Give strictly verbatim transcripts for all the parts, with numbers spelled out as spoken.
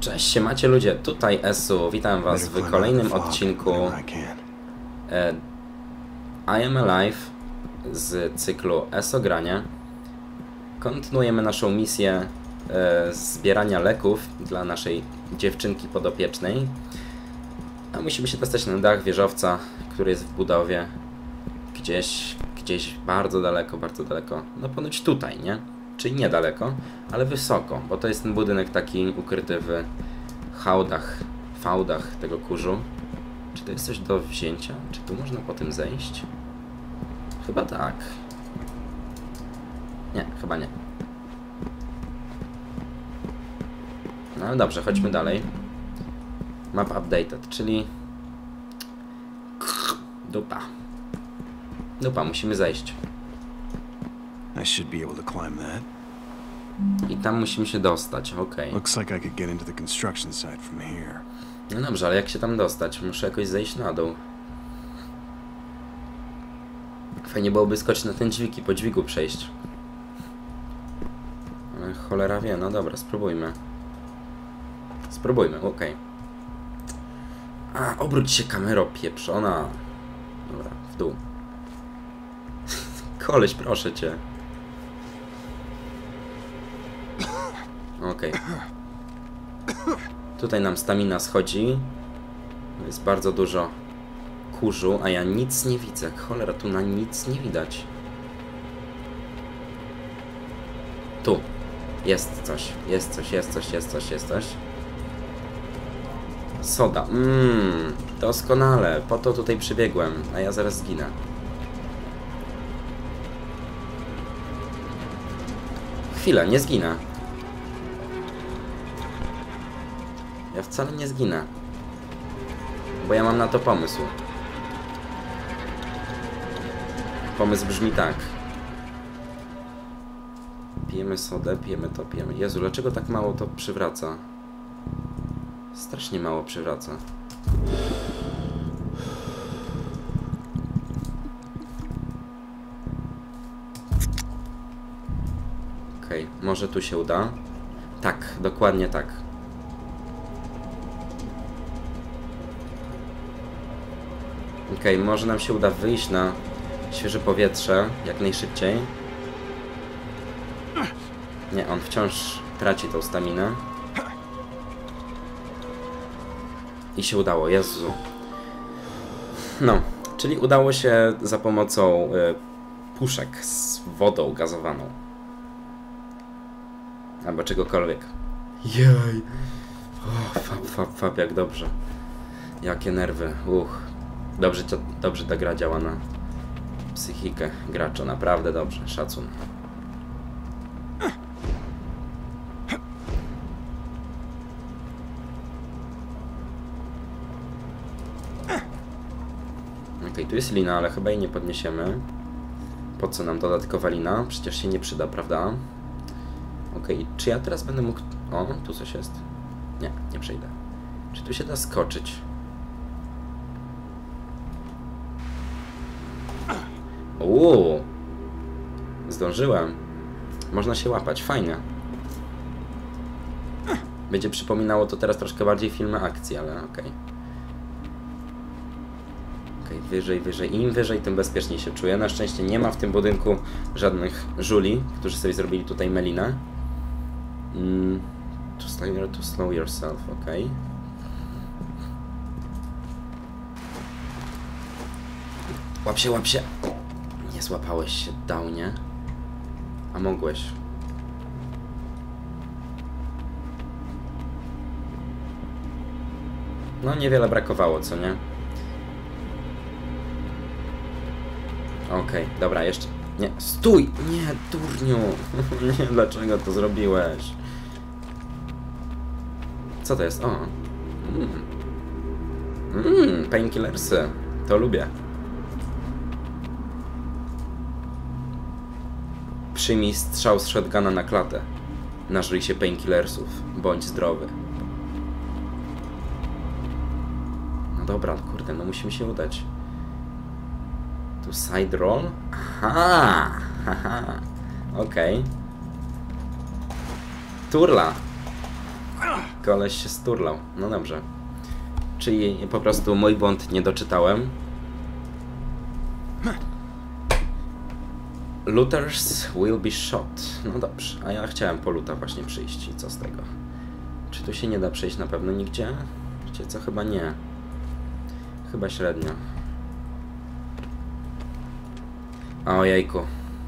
Cześć, macie ludzie, tutaj Esu, witam was w kolejnym odcinku e, I Am Alive z cyklu ESO-granie. Kontynuujemy naszą misję e, zbierania leków dla naszej dziewczynki podopiecznej. A musimy się dostać na dach wieżowca, który jest w budowie gdzieś, gdzieś bardzo daleko, bardzo daleko. No ponoć tutaj, nie? Czyli niedaleko, ale wysoko, bo to jest ten budynek taki ukryty w hałdach, fałdach tego kurzu. Czy to jest coś do wzięcia? Czy tu można po tym zejść? Chyba tak. Nie, chyba nie. No dobrze, chodźmy dalej. Map updated, czyli... Dupa. Dupa, musimy zejść. I should be able to climb that. I tam musimy się dostać, okej. Looks like I could get into the construction site from here. No dobrze, ale jak się tam dostać? Muszę jakoś zejść na dół. Fajnie byłoby skoczyć na ten dźwig i po dźwigu przejść. Ale cholera wie, no dobra, spróbujmy. Spróbujmy, okej. A, obróć się kamero pieprzona. Dobra, w dół. Koleś, proszę cię. Okej. Tutaj nam stamina schodzi. Jest bardzo dużo kurzu, a ja nic nie widzę. Cholera, tu na nic nie widać. Tu. Jest coś, jest coś, jest coś, jest coś, jest coś. Soda. Mmm, doskonale. Po to tutaj przybiegłem, a ja zaraz zginę. Chwilę, nie zginę. Ja wcale nie zginę. Bo ja mam na to pomysł. Pomysł brzmi tak. Pijemy sodę, pijemy to, pijemy. Jezu, dlaczego tak mało to przywraca? Strasznie mało przywraca. Okej, okay, może tu się uda. Tak, dokładnie tak. Okej, okay, może nam się uda wyjść na świeże powietrze jak najszybciej. Nie, on wciąż traci tą staminę. I się udało, Jezu. No, czyli udało się za pomocą y, puszek z wodą gazowaną. Albo czegokolwiek. Jej. O, fap, fap, fap, jak dobrze. Jakie nerwy, uch. Dobrze, to, dobrze ta gra działa na psychikę gracza, naprawdę dobrze, szacun. Okej, okay, tu jest lina, ale chyba jej nie podniesiemy. Po co nam dodatkowa lina? Przecież się nie przyda, prawda? Okej, okay, czy ja teraz będę mógł... O, tu coś jest. Nie, nie przejdę. Czy tu się da skoczyć? Uuu, zdążyłem. Można się łapać, fajnie. Będzie przypominało to teraz troszkę bardziej filmy akcji, ale okej. Okay. Okej, okay, wyżej, wyżej. Im wyżej, tym bezpieczniej się czuję. Na szczęście nie ma w tym budynku żadnych żuli, którzy sobie zrobili tutaj melinę. Mm, to slow, to slow yourself, okej. Okay. Łap się, łap się. Nie złapałeś się, downie. A mogłeś. No niewiele brakowało, co nie? Okej, okay, dobra, jeszcze... Nie, stój! Nie, durniu! Nie, dlaczego to zrobiłeś? Co to jest? O! Mmm, mm, painkillersy. To lubię. Przyjmij strzał z shotguna na klatę. Nażyj się painkillersów. Bądź zdrowy. No dobra, kurde, no musimy się udać. Tu side roll? Aha! Haha! Okej. Okay. Turla! koleś się sturlał. No dobrze. Czyli po prostu mój błąd, nie doczytałem. Looters will be shot. No dobrze, a ja chciałem po loota właśnie przyjść i co z tego? Czy tu się nie da przejść na pewno nigdzie? Wiecie co? Chyba nie. Chyba średnio. Ojejku.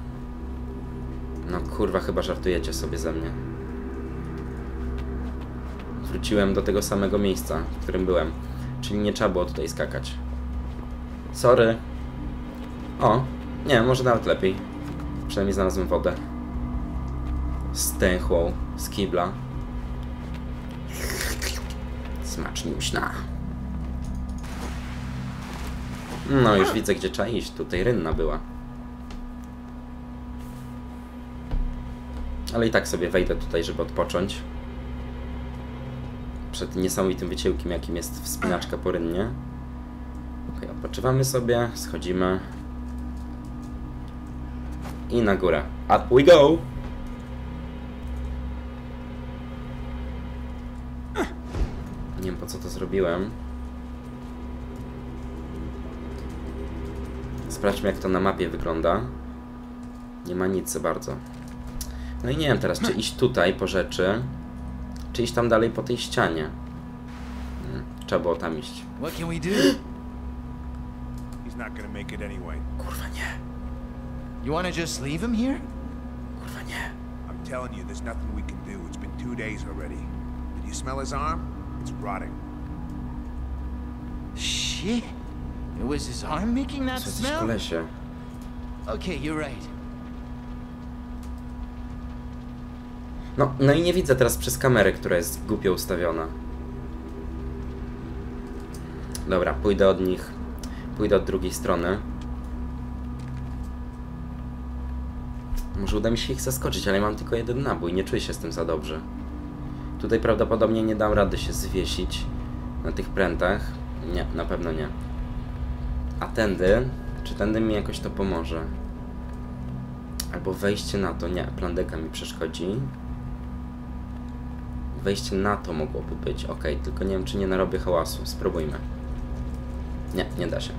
No kurwa, chyba żartujecie sobie ze mnie. Wróciłem do tego samego miejsca, w którym byłem. Czyli nie trzeba było tutaj skakać. Sorry. O, nie, może nawet lepiej. Przynajmniej znalazłem wodę. Stęchłą z kibla. Smaczniuśna. No już widzę, gdzie trzeba iść. Tutaj rynna była. Ale i tak sobie wejdę tutaj, żeby odpocząć. Przed niesamowitym wyciłkiem, jakim jest wspinaczka po rynnie. Ok, odpoczywamy sobie, schodzimy. I na górę. Up we go! Nie wiem, po co to zrobiłem. Sprawdźmy, jak to na mapie wygląda. Nie ma nic za bardzo. No i nie wiem teraz, czy iść tutaj po rzeczy, czy iść tam dalej po tej ścianie. Hmm, trzeba było tam iść. What can we do? He's not gonna make it anyway. Kurwa nie. You wanna just leave him here? Kurwa nie. I'm telling you, there's nothing we can do. It's been two days already. Did you smell his arm? It's rotting. Shit. It was his arm making that Co jakiś smell? kolesie. Okay, you're right. No, no i nie widzę teraz przez kamerę, która jest głupio ustawiona. Dobra, pójdę od nich. Pójdę od drugiej strony. Może uda mi się ich zaskoczyć, ale mam tylko jeden nabój. Nie czuję się z tym za dobrze. Tutaj prawdopodobnie nie dam rady się zwiesić na tych prętach. Nie, na pewno nie. A tędy? Czy tędy mi jakoś to pomoże? Albo wejście na to. Nie, plandeka mi przeszkodzi. Wejście na to mogłoby być. Ok, tylko nie wiem, czy nie narobię hałasu. Spróbujmy. Nie, nie da się.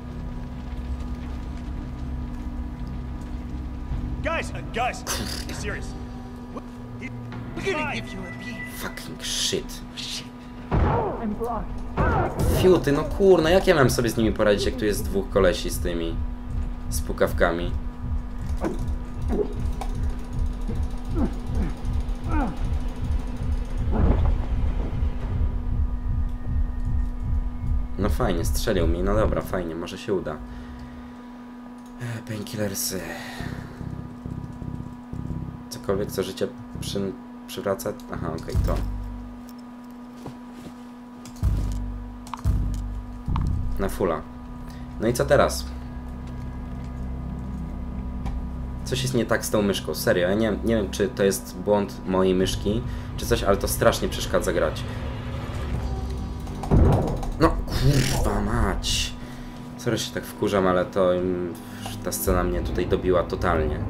Guys, uh, guys, be serious. We're gonna give you a beat. Fucking shit. Fiuty, no kurna, jak ja mam sobie z nimi poradzić, jak tu jest dwóch kolesi z tymi z pukawkami? No fajnie, strzelił mi, no dobra, fajnie, może się uda. Painkillersy. Cokolwiek, co życie przy, przywraca... Aha, okej, okay, to. Na fulla. No i co teraz? Coś jest nie tak z tą myszką, serio. Ja nie, nie wiem, czy to jest błąd mojej myszki, czy coś, ale to strasznie przeszkadza grać. No, kurwa mać. Sorry, się tak wkurzam, ale to... Ta scena mnie tutaj dobiła totalnie.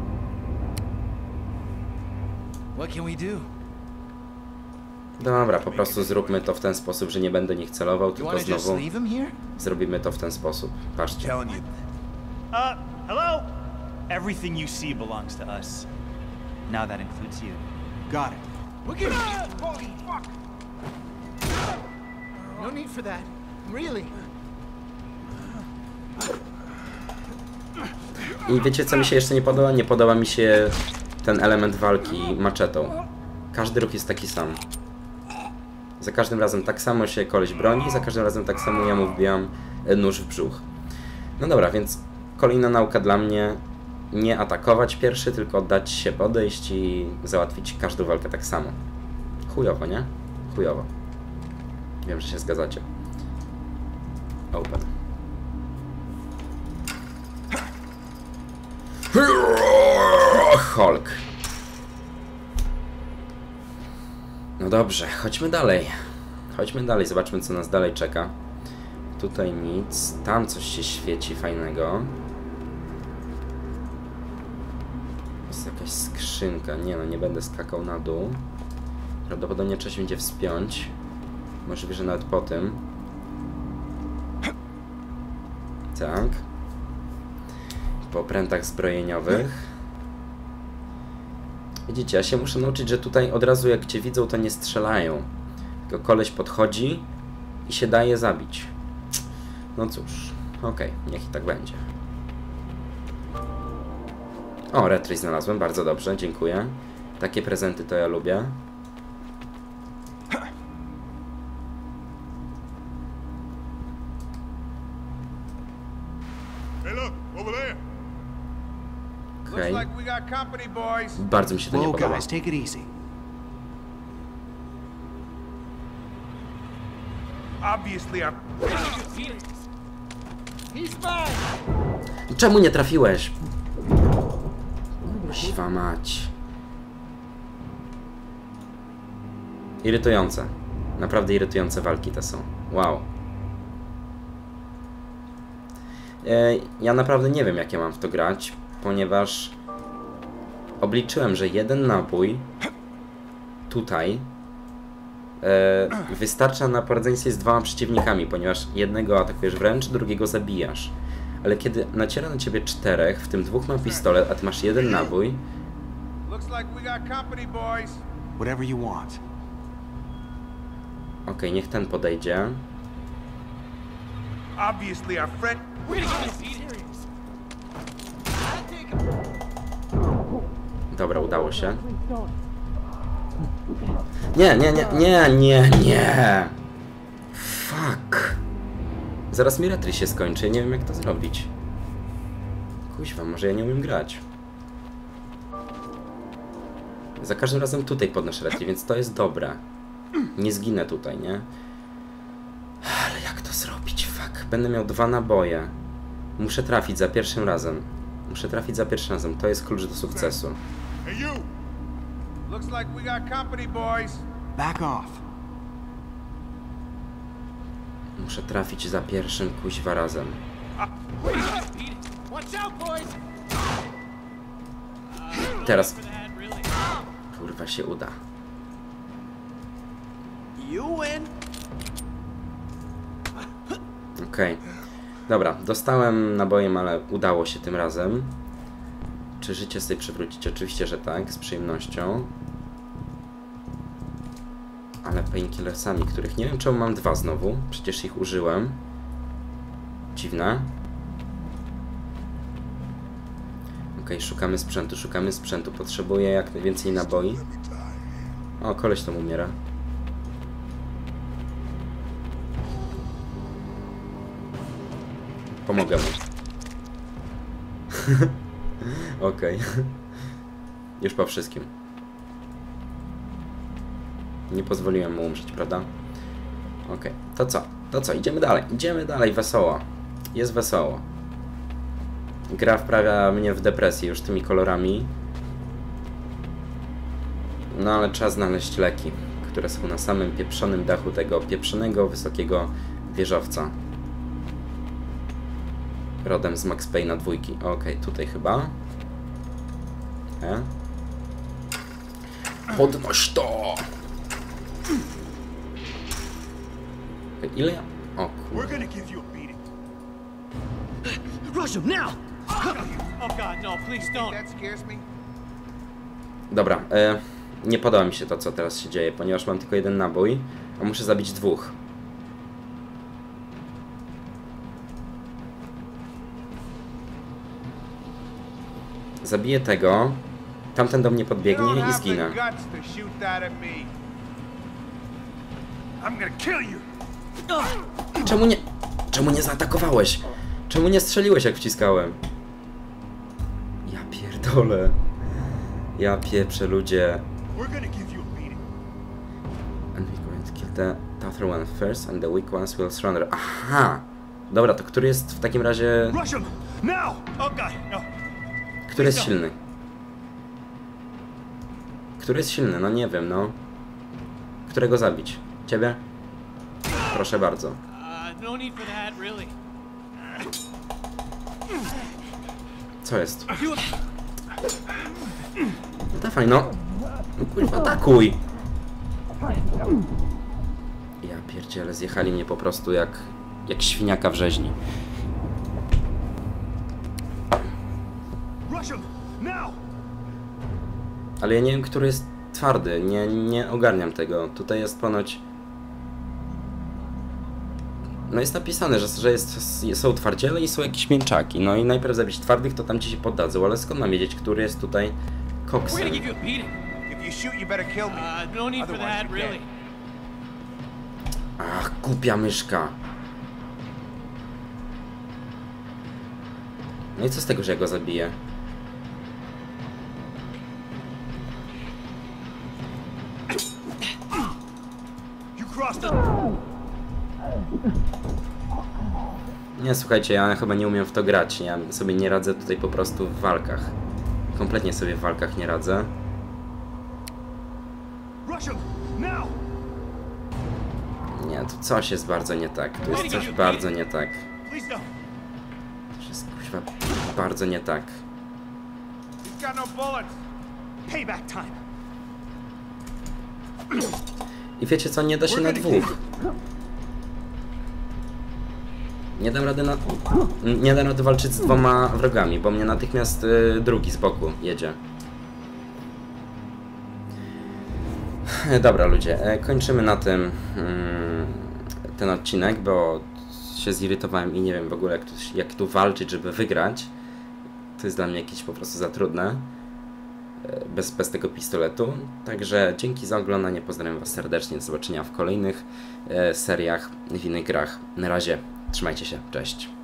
What can we do? Dobra, po prostu zróbmy to w ten sposób, że nie będę nich celował, You tylko wanna just znowu leave him here? zrobimy to w ten sposób. Patrzcie. Telling you. Uh, hello? Everything you see belongs to us. Now that includes you. Got it. We're gonna give Holy fuck! No need for that. Really? I wiecie, co mi się jeszcze nie podoba? Nie podoba mi się ten element walki maczetą. Każdy ruch jest taki sam. Za każdym razem tak samo się koleś broni, za każdym razem tak samo ja mu wbijam nóż w brzuch. No dobra, więc kolejna nauka dla mnie: nie atakować pierwszy, tylko dać się podejść i załatwić każdą walkę tak samo. Chujowo, nie? Chujowo. Wiem, że się zgadzacie. Open. Hulk. No dobrze, chodźmy dalej. Chodźmy dalej, zobaczmy, co nas dalej czeka. Tutaj nic, tam coś się świeci fajnego. Jest jakaś skrzynka. Nie no, nie będę skakał na dół. Prawdopodobnie trzeba się będzie wspiąć. Możliwe, że nawet po tym. Tak. Po prętach zbrojeniowych. Widzicie, ja się muszę nauczyć, że tutaj od razu jak cię widzą, to nie strzelają. Tylko koleś podchodzi i się daje zabić. No cóż, okej, okay, niech i tak będzie. O, retry znalazłem, bardzo dobrze, dziękuję. Takie prezenty to ja lubię. Okej. Okay. Bardzo mi się to nie podoba. Czemu nie trafiłeś? Siwa mać. Irytujące. Naprawdę irytujące walki te są. Wow. E, ja naprawdę nie wiem, jak ja mam w to grać, ponieważ obliczyłem, że jeden nabój tutaj e, wystarcza na poradzenie sobie z dwoma przeciwnikami, ponieważ jednego atakujesz wręcz, drugiego zabijasz. Ale kiedy naciera na ciebie czterech, w tym dwóch ma pistolet, a ty masz jeden nabój. Okej, okay, niech ten podejdzie. Dobra, udało się. Nie, nie, nie, nie, nie, nie. Fuck. Zaraz mi retry się skończy, nie wiem jak to zrobić. Kuźwa, może ja nie umiem grać. Za każdym razem tutaj podnoszę retry, więc to jest dobre. Nie zginę tutaj, nie? Ale jak to zrobić? Fuck. Będę miał dwa naboje. Muszę trafić za pierwszym razem. Muszę trafić za pierwszym razem. To jest klucz do sukcesu. Muszę trafić za pierwszym kuźwa razem. Teraz. Kurwa się uda. Okej. Okay. Dobra, dostałem nabojem, ale udało się tym razem. Czy życie sobie przywrócić? Oczywiście, że tak, z przyjemnością. Ale painkillersami, których nie wiem czemu mam dwa znowu. Przecież ich użyłem. Dziwne. Okej, okay, szukamy sprzętu, szukamy sprzętu. Potrzebuję jak najwięcej naboi. O, koleś tam umiera. Pomogę mu. Okej. Okay. Już po wszystkim. Nie pozwoliłem mu umrzeć, prawda? Okej. Okay. To co? To co? Idziemy dalej. Idziemy dalej. Wesoło. Jest wesoło. Gra wprawia mnie w depresję już tymi kolorami. No ale trzeba znaleźć leki, które są na samym pieprzonym dachu tego pieprzonego, wysokiego wieżowca. Rodem z Max Payne'a dwójki. Okej, okay, tutaj chyba. E? Podnoś to! Okay, ile ja... O kurde. Dobra, e, nie podoba mi się to, co teraz się dzieje, ponieważ mam tylko jeden nabój, a muszę zabić dwóch. Zabiję tego, tamten do mnie podbiegnie i zginę. Czemu nie... Czemu nie zaatakowałeś? Czemu nie strzeliłeś jak wciskałem? Ja pierdolę. Ja pieprzę, ludzie. And we're going to kill the tougher one first and the weak ones will surrender. Aha! Dobra, to który jest w takim razie... Który jest silny? Który jest silny? No nie wiem, no. Którego zabić? Ciebie? Proszę bardzo. Co jest? No dawaj, no. No kurwa, atakuj! Ja pierdziele, zjechali mnie po prostu jak, jak świniaka w rzeźni. Ale ja nie wiem, który jest twardy, nie, nie ogarniam tego. Tutaj jest ponoć... No jest napisane, że, że jest, są twardziele i są jakieś mięczaki. No i najpierw zabić twardych, to tam ci się poddadzą, ale skąd mam wiedzieć, który jest tutaj koksem? Ach, głupia myszka. No i co z tego, że ja go zabiję? Nie, słuchajcie, ja chyba nie umiem w to grać. Ja sobie nie radzę tutaj po prostu w walkach. Kompletnie sobie w walkach nie radzę. Nie, tu coś jest bardzo nie tak. Tu jest coś bardzo nie tak. To jest kuźwa bardzo nie tak. I wiecie co, nie da się na dwóch. Nie dam rady na... Nie dam rady walczyć z dwoma wrogami, bo mnie natychmiast y, drugi z boku jedzie. Dobra ludzie, kończymy na tym y, ten odcinek, bo się zirytowałem i nie wiem w ogóle jak tu, jak tu walczyć, żeby wygrać. To jest dla mnie jakieś po prostu za trudne. Bez, bez tego pistoletu. Także dzięki za oglądanie, pozdrawiam was serdecznie, do zobaczenia w kolejnych e, seriach, w innych grach. Na razie, trzymajcie się, cześć.